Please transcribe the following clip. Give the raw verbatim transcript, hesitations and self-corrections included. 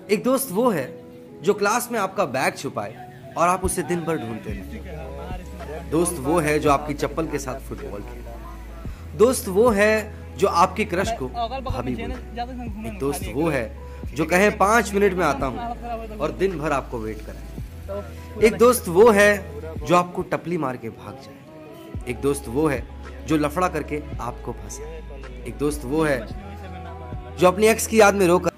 एक दोस्त वो है जो क्लास में आपका बैग छुपाए और आप उसे दिन भर ढूंढते रहे। दोस्त वो है जो आपकी चप्पल के साथ फुटबॉल खेले। दोस्त वो है जो आपकी क्रश को भाभी बोले। एक दोस्त वो है जो कहे पांच मिनट में आता हूँ और दिन भर आपको वेट कराए। एक दोस्त वो है जो आपको टपली मार के भाग जाए। एक दोस्त वो है जो लफड़ा करके आपको फंसाए। एक दोस्त वो है जो अपनी एक्स की याद में रोकर